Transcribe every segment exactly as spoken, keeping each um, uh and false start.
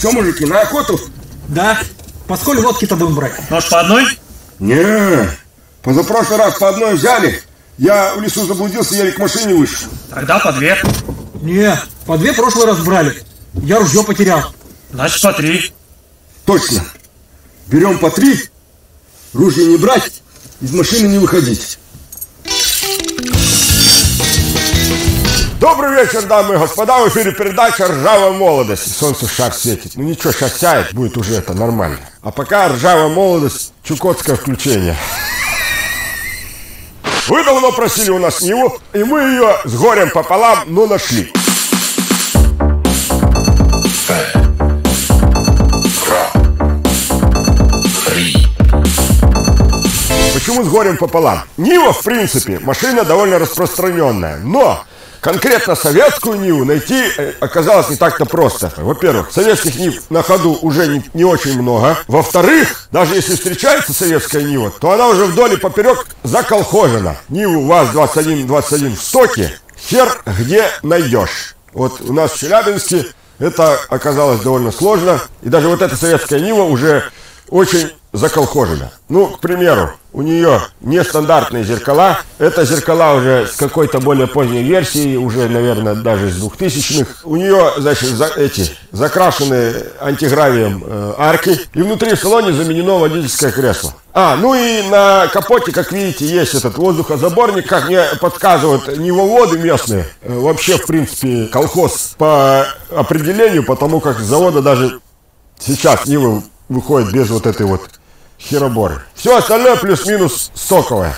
Че, мужики, на охоту? Да. Поскольку водки-то будем брать? Может, по одной? Не, позапрошлый раз по одной взяли. Я в лесу заблудился, еле к машине вышел. Тогда по две. Не, по две прошлый раз брали. Я ружье потерял. Значит, по три. Точно. Берем по три, ружье не брать, из машины не выходить. Добрый вечер, дамы и господа, в эфире передача «Ржавая молодость». Солнце в шар светит. Ну ничего, сейчас сядет, будет уже это нормально. А пока «Ржавая молодость», чукотское включение. Вы давно просили у нас Ниву, и мы ее с горем пополам, но нашли. Почему с горем пополам? Нива, в принципе, машина довольно распространенная, но конкретно советскую Ниву найти оказалось не так-то просто. Во-первых, советских Нив на ходу уже не, не очень много. Во-вторых, даже если встречается советская Нива, то она уже вдоль и поперек заколхозена. Ниву ВАЗ двадцать один двадцать один в стоке хер где найдешь. Вот у нас в Челябинске это оказалось довольно сложно. И даже вот эта советская Нива уже очень заколхожена. Ну, к примеру, у нее нестандартные зеркала. Это зеркала уже с какой-то более поздней версии, уже, наверное, даже с двухтысячных. У нее, значит, за, эти закрашены антигравием э, арки. И внутри в салоне заменено водительское кресло. А, ну и на капоте, как видите, есть этот воздухозаборник. Как мне подсказывают нивоводы местные. Э, вообще, в принципе, колхоз по определению, потому как с завода даже сейчас Нивы выходит без вот этой вот хероборы. Все остальное плюс-минус соковое.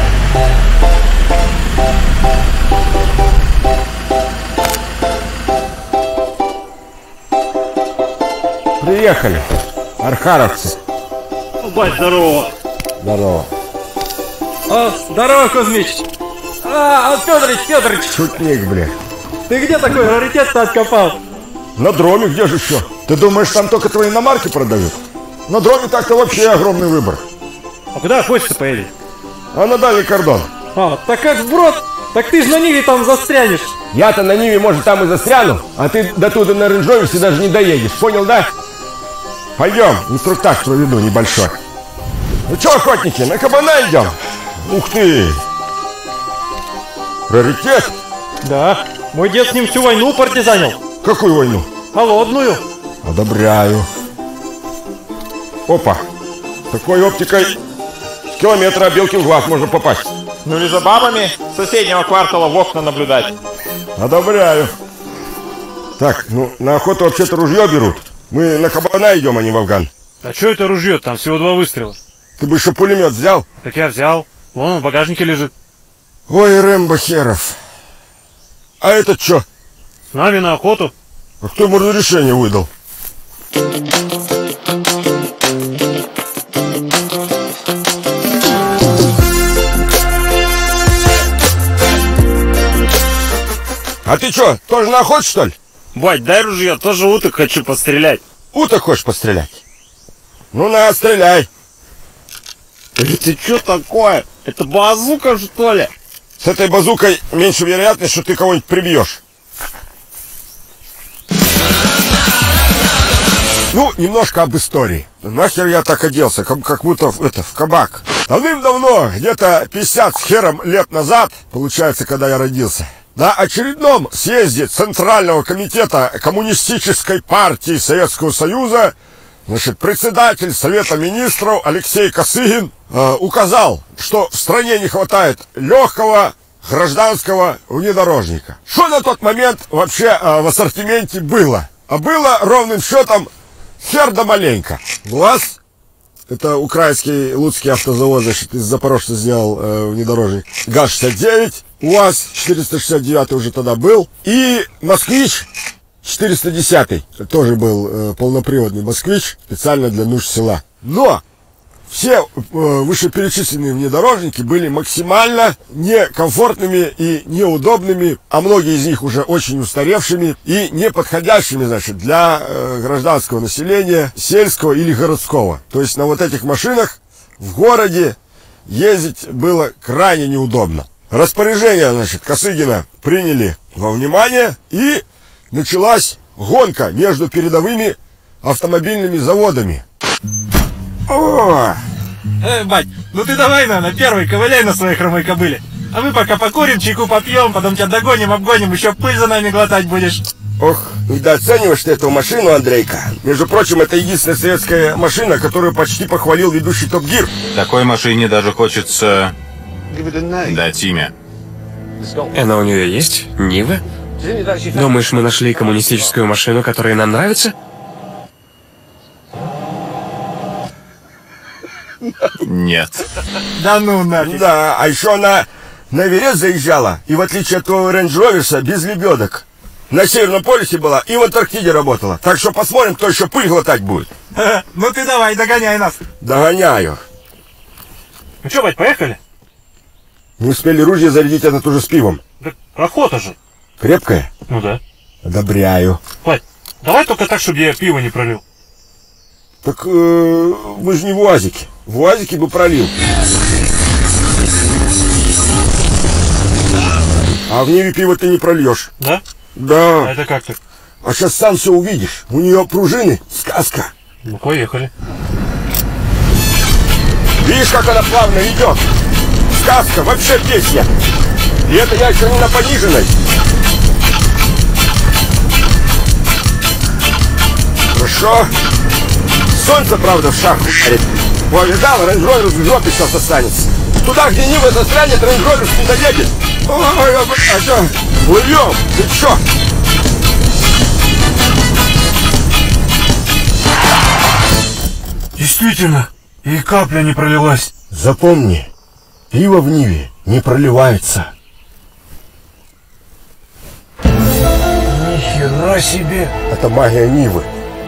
Приехали, архаровцы. Бать, здорово. Здорово. О, здорово, Кузьмич. А, Федорович, Федорович. Шутник, бля. Ты где такой раритет-то откопал? На дроме, где же еще? Ты думаешь, там только твои иномарки продают? На дроме так-то вообще огромный выбор. А куда охотиться поедешь? А на дальний кордон. А, так как вброд? Так ты ж на Ниве там застрянешь. Я-то на Ниве, может, там и застряну, а ты до туда на рейндж-ровере даже не доедешь. Понял, да? Пойдем, инструктаж проведу небольшой. Ну что, охотники, на кабана идем? Ух ты! Раритет? Да, мой дед с ним всю войну партизанил. Какую войну? Холодную. Одобряю. Опа, с такой оптикой с километра белки в глаз можно попасть. Ну или за бабами соседнего квартала в окна наблюдать. Одобряю. Так, ну на охоту вообще-то ружье берут. Мы на кабана идем, а не в Афган. А что это ружье? Там всего два выстрела. Ты бы еще пулемет взял? Так я взял. Вон он в багажнике лежит. Ой, Рэмбо херов. А этот что? С нами на охоту. А кто ему разрешение выдал? А ты что, тоже на охоту, что ли? Бать, дай ружье, тоже уток хочу пострелять. Уток хочешь пострелять? Ну на, стреляй. Это что такое? Это базука, что ли? С этой базукой меньше вероятность, что ты кого-нибудь прибьешь. Ну, немножко об истории. Нахер я так оделся, как, как будто в, это, в кабак. Давным-давно, где-то пятьдесят с хером лет назад, получается, когда я родился, на очередном съезде Центрального комитета Коммунистической партии Советского Союза, значит, председатель Совета Министров Алексей Косыгин э, указал, что в стране не хватает легкого гражданского внедорожника. Что на тот момент вообще э, в ассортименте было? А было ровным счетом хер да маленько. УАЗ, это украинский Луцкий автозавод, значит, из Запорожца сделал э, внедорожник. ГАЗ шестьдесят девять, УАЗ четыреста шестьдесят девять уже тогда был. И Москвич четыреста десять, тоже был э, полноприводный Москвич, специально для нужд села. Но все э, вышеперечисленные внедорожники были максимально некомфортными и неудобными, а многие из них уже очень устаревшими и неподходящими, значит, для э, гражданского населения, сельского или городского. То есть на вот этих машинах в городе ездить было крайне неудобно. Распоряжение, значит, Косыгина приняли во внимание, и началась гонка между передовыми автомобильными заводами. О! Э, бать, ну ты давай, наверное, первый ковыляй на своей хромой кобыле. А мы пока покурим, чайку попьем, потом тебя догоним, обгоним, еще пыль за нами глотать будешь. Ох, недооцениваешь ты эту машину, Андрейка. Между прочим, это единственная советская машина, которую почти похвалил ведущий Топ Гир. Такой машине даже хочется дать имя. Она у нее есть? Нива? Думаешь, мы нашли коммунистическую машину, которая нам нравится? Нет. Да ну нафиг. Да, а еще она на Эверест заезжала, и в отличие от твоего Рейндж Роверса, без лебедок. На Северном полюсе была и в Антарктиде работала. Так что посмотрим, кто еще пыль глотать будет. Ну ты давай, догоняй нас. Догоняю. Ну что, бать, поехали? Не успели ружья зарядить, это тоже с пивом. Да охота же. Крепкая? Ну да. Одобряю. Бать, давай только так, чтобы я пиво не пролил. Так э, вы же не в УАЗике. В УАЗике бы пролил. А в Ниве пиво ты не прольешь. Да? Да. А это как ты? А сейчас сам все увидишь. У нее пружины сказка. Ну поехали. Видишь, как она плавно идет? Сказка, вообще песня. И это я еще не на пониженной. Хорошо. Солнце, правда, в шахту горит. Повидал, рейндж-ровер в жопе сейчас останется. Туда, где Нива застрянет, рейндж-ровер не доедет. Ой, а что? Плывем. Ты что? Действительно, и капля не пролилась. Запомни, пиво в Ниве не проливается. Нихера себе. Это магия Нивы.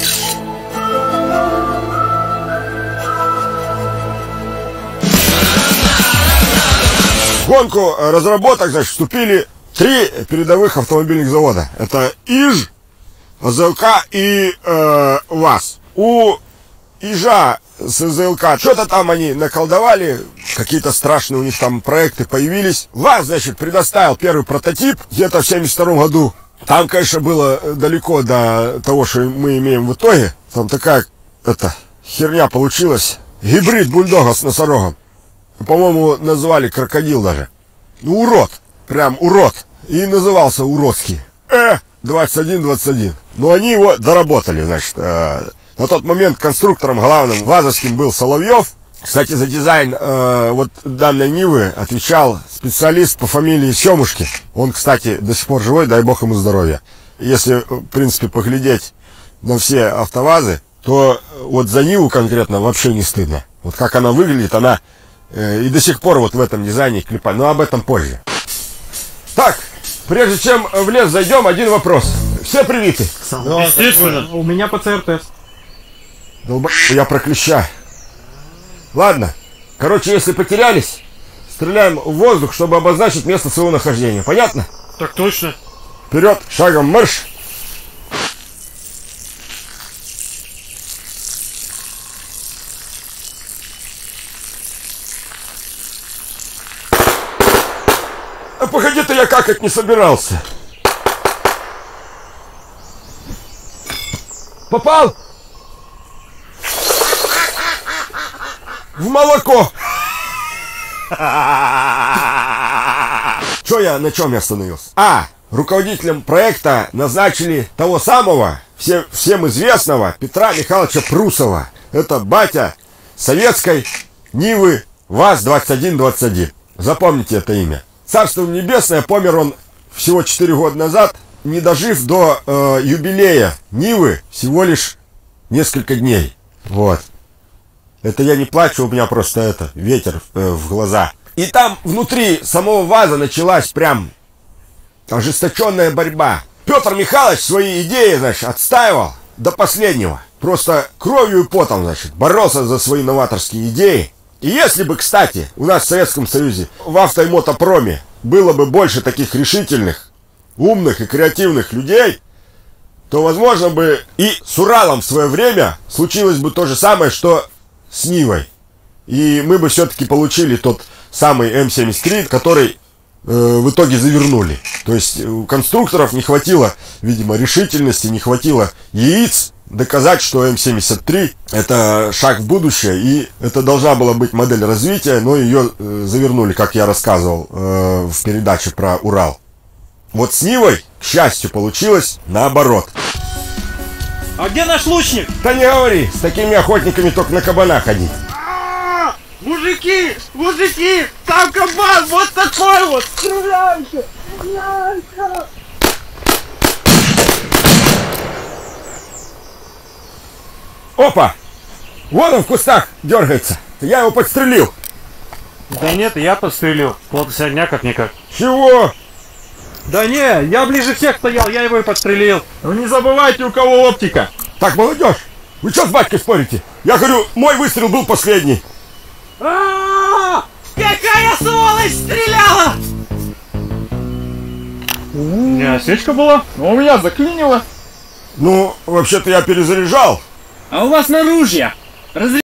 В гонку разработок, значит, вступили три передовых автомобильных завода. Это ИЖ, АЗЛК и э, ВАЗ. У ИЖа с АЗЛК что-то там они наколдовали, какие-то страшные у них там проекты появились. ВАЗ, значит, предоставил первый прототип где-то в семьдесят втором году. Там, конечно, было далеко до того, что мы имеем в итоге. Там такая это, херня получилась. Гибрид бульдога с носорогом. По-моему, называли крокодил даже. Ну, урод. Прям урод. И назывался уродский. Э, двадцать один двадцать один. Но они его доработали, значит. Э, на тот момент конструктором главным вазовским был Соловьев. Кстати, за дизайн э, вот данной Нивы отвечал специалист по фамилии Семушки. Он, кстати, до сих пор живой, дай бог ему здоровья. Если, в принципе, поглядеть на все автовазы, то вот за Ниву конкретно вообще не стыдно. Вот как она выглядит, она э, и до сих пор вот в этом дизайне клепа. Но об этом позже. Так, прежде чем в лес зайдем, один вопрос. Все привиты? Естественно. У меня ПЦР-тест. Долба... Я про клеща. Ладно. Короче, если потерялись, стреляем в воздух, чтобы обозначить место своего нахождения. Понятно? Так точно. Вперед, шагом марш! А погоди-то, я какать не собирался. Попал? В молоко. Что я, на чем я остановился? А, руководителем проекта назначили того самого, все, всем известного Петра Михайловича Прусова. Это батя советской Нивы ВАЗ двадцать один двадцать один. Запомните это имя. Царство небесное, помер он всего четыре года назад, не дожив до э, юбилея Нивы всего лишь несколько дней. Вот. Это я не плачу, у меня просто это, ветер э, в глаза. И там внутри самого ВАЗа началась прям ожесточенная борьба. Петр Михайлович свои идеи, значит, отстаивал до последнего. Просто кровью и потом, значит, боролся за свои новаторские идеи. И если бы, кстати, у нас в Советском Союзе в авто- и мотопроме было бы больше таких решительных, умных и креативных людей, то, возможно, бы и с Уралом в свое время случилось бы то же самое, что с Нивой. И мы бы все-таки получили тот самый эм семьдесят три, который э, в итоге завернули. То есть у конструкторов не хватило, видимо, решительности, не хватило яиц доказать, что эм семьдесят три это шаг в будущее, и это должна была быть модель развития, но ее э, завернули, как я рассказывал э, в передаче про Урал. Вот с Нивой, к счастью, получилось наоборот. А где наш лучник? Да не говори, с такими охотниками только на кабана ходить. Мужики, мужики, там кабан, вот такой вот. Стреляйте, стреляйте. Опа! Вон он в кустах дергается. Я его подстрелил. Да нет, я подстрелил. Плотосердня как-никак. Чего? Да не, я ближе всех стоял, я его и подстрелил. Вы не забывайте, у кого оптика. Так, молодежь, вы что с батькой спорите? Я говорю, мой выстрел был последний. А-а-а! Какая сволочь стреляла! Не, осечка была? Но у меня заклинило. Ну, вообще-то я перезаряжал. А у вас на ружья